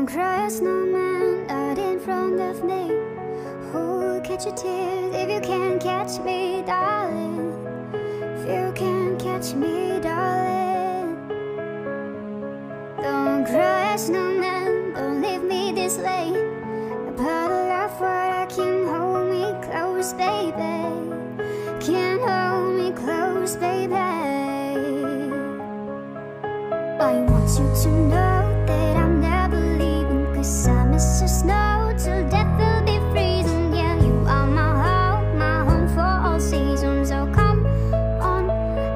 Don't cry, snowman, not in front of me. Who'll catch your tears if you can't catch me, darling? If you can't catch me, darling. Don't cry, snowman, don't leave me this way. A bottle of water can hold me close, baby. Can hold me close, baby. I want you to know that I'm never leaving, 'cause I miss your snow till death will be freezing. Yeah, you are my home for all seasons. So come on,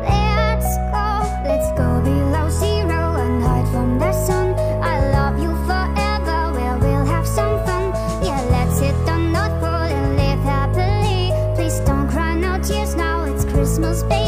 let's go below zero and hide from the sun. I love you forever, well, we'll have some fun. Yeah, let's hit the North Pole and live happily. Please don't cry, no tears now, it's Christmas, baby.